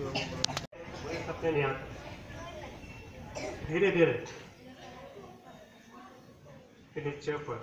अपने नहीं आते, धीरे धीरे नीचे ऊपर।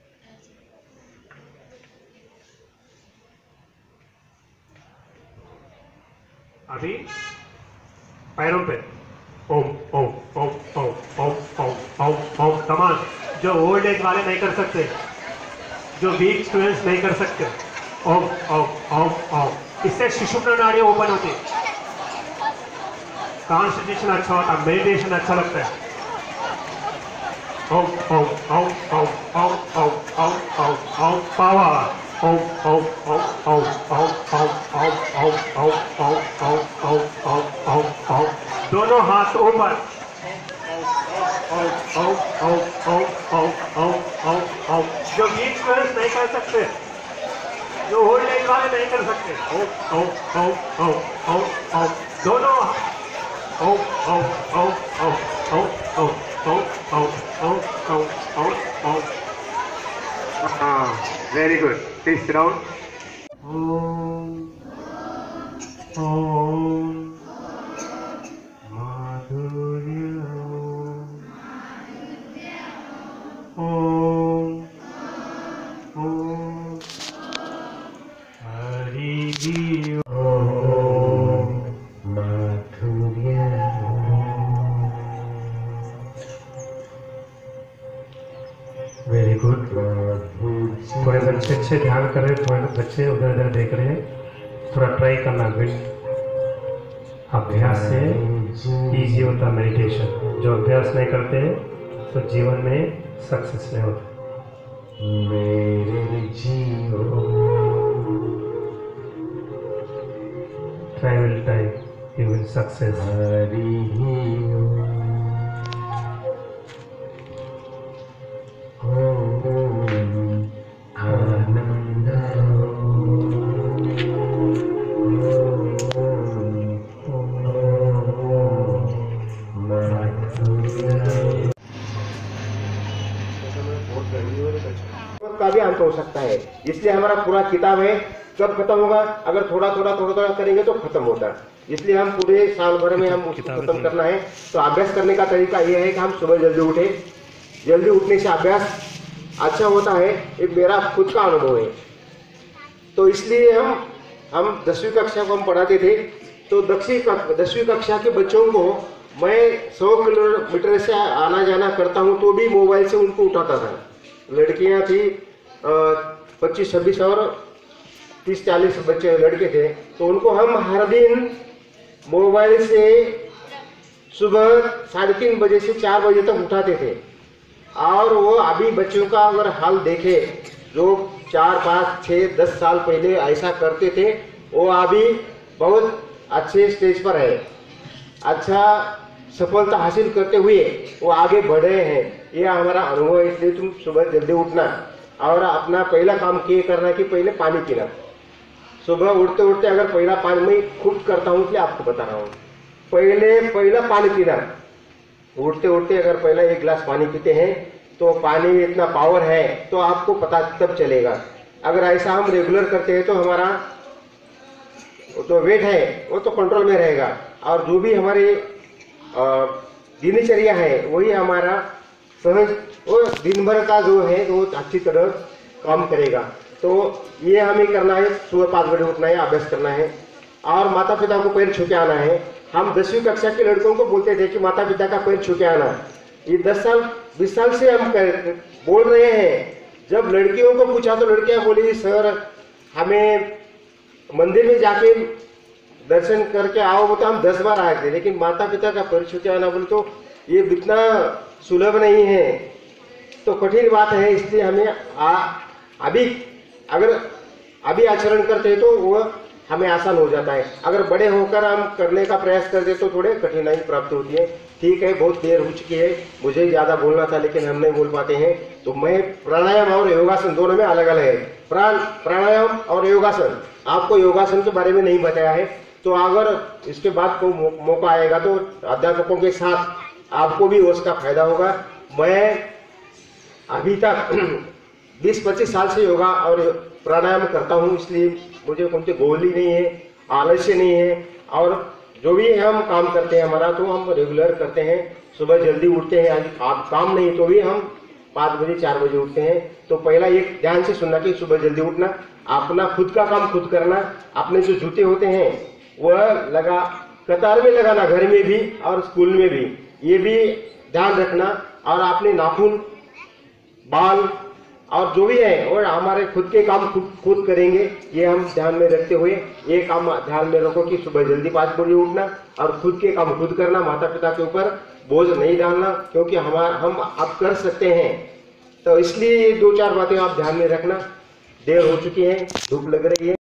अभी पैरों पे ओम ओम ओम ओम ओम ओम ओम ओम कमांड, जो ओल्ड एज वाले नहीं कर सकते, जो वीक स्टूडेंट्स नहीं कर सकते। ओम ओम ओम ओम, इससे सुषुम्ना नाड़ी ओपन होती है, कॉन्सेंट्रेशन अच्छा होता है, मेडिटेशन अच्छा लगता है। ओम ओम ओम ओम ओम ओम ओम ओम ओम पावर। ओम ओम ओम ओम ओम ओम ओम ओम ओम ओम ओम ओम ओम ओम ओम, दोनों हाथ ऊपर। ओम ओम ओम ओम ओम ओम ओम ओम, जो वीक स्टूडेंट्स नहीं कर सकते, जो ओल्ड एज वाले नहीं कर सकते। ओम ओम ओम ओम ओम ओम, दोनों ओम ओम ओम ओम ओम ओम ओम ओम ओम ओम ओम ओम। हाँ, very good, please sit down. Om Om माधुर्य ओम ओम हरि ओम माधुर्य। Very good. थोड़े बच्चे अच्छे ध्यान कर रहे हैं, थोड़े बच्चे उधर उधर देख रहे हैं, थोड़ा ट्राई करना। अभ्यास से इजी होता मेडिटेशन, जो अभ्यास नहीं करते तो जीवन में सक्सेस नहीं होता। मेरे try time you will success. का भी अंत हो सकता है, इसलिए हमारा पूरा किताब है कब खत्म होगा, अगर थोड़ा थोड़ा करेंगे तो खत्म होता है। इसलिए हम पूरे साल भर में हम उसको खत्म करना है। तो अभ्यास करने का तरीका यह है कि हम सुबह जल्दी उठे, जल्दी उठने से अभ्यास अच्छा होता है, ये मेरा खुद का अनुभव है। तो इसलिए हम 10वीं कक्षा को हम पढ़ाते थे, तो 10वीं कक्षा के बच्चों को मैं 100 किलोमीटर से आना जाना करता हूँ तो भी मोबाइल से उनको उठाता था। लड़कियाँ थी 25-26 और 30-40 बच्चे लड़के थे, तो उनको हम हर दिन मोबाइल से सुबह 3:30 बजे से 4 बजे तक उठाते थे। और वो अभी बच्चों का अगर हाल देखे, जो 4, 5, 6, 10 साल पहले ऐसा करते थे, वो अभी बहुत अच्छे स्टेज पर है, अच्छा सफलता हासिल करते हुए वो आगे बढ़ रहे हैं। यह हमारा अनुभव है। इसलिए तुम सुबह जल्दी उठना और अपना पहला काम ये करना कि पहले पानी पीना। सुबह उठते उठते अगर पहला पानी, मैं खुद करता हूँ इसलिए आपको बता रहा हूँ, पहला पानी पीना। उठते उठते अगर पहला 1 गिलास पानी पीते हैं तो पानी में इतना पावर है, तो आपको पता तब चलेगा। अगर ऐसा हम रेगुलर करते हैं तो हमारा तो वेट है वो तो कंट्रोल में रहेगा, और जो भी हमारी दिनचर्या है वही हमारा सहज, वो दिन भर का जो है वो अच्छी तरह काम करेगा। तो ये हमें करना है, सुबह 5 बजे उठना है, अभ्यास करना है और माता पिता को पैर छू के आना है। हम 10वीं कक्षा के लड़कों को बोलते थे कि माता पिता का पैर छू के आना। ये 10 साल 20 साल से हम बोल रहे हैं। जब लड़कियों को पूछा तो लड़कियां बोली, सर हमें मंदिर में जाके दर्शन करके आओ, वो तो हम 10 बार आए थे, लेकिन माता पिता का पैर छू के आना बोले तो ये इतना सुलभ नहीं है, तो कठिन बात है। इसलिए हमें अभी आचरण करते हैं तो वो हमें आसान हो जाता है। अगर बड़े होकर हम करने का प्रयास करते तो थोड़े कठिनाई प्राप्त होती है। ठीक है, बहुत देर हो चुकी है, मुझे ज़्यादा बोलना था लेकिन हम नहीं बोल पाते हैं। तो मैं प्राणायाम और योगासन दोनों में अलग अलग है। प्राणायाम और योगासन, आपको योगासन के बारे में नहीं बताया है, तो अगर इसके बाद को मौका आएगा तो अध्यापकों के साथ आपको भी उसका फायदा होगा। मैं अभी तक 20-25 साल से योगा और प्राणायाम करता हूँ, इसलिए मुझे कोई गोली नहीं है, आलस्य नहीं है, और जो भी हम काम करते हैं हमारा, तो हम रेगुलर करते हैं। सुबह जल्दी उठते हैं, आज काम नहीं तो भी हम 5 बजे 4 बजे उठते हैं। तो पहला एक ध्यान से सुनना कि सुबह जल्दी उठना, अपना खुद का काम खुद करना, अपने जो जूते होते हैं वह कतार में लगाना, घर में भी और स्कूल में भी, ये भी ध्यान रखना। और अपने नाखून, बाल और जो भी है और हमारे खुद के काम खुद करेंगे, ये हम ध्यान में रखते हुए ये काम ध्यान में रखो कि सुबह जल्दी 5 बजे उठना और खुद के काम खुद करना, माता पिता के ऊपर बोझ नहीं डालना, क्योंकि हम अब कर सकते हैं। तो इसलिए ये 2-4 बातें आप ध्यान में रखना। देर हो चुकी है, धूप लग रही है।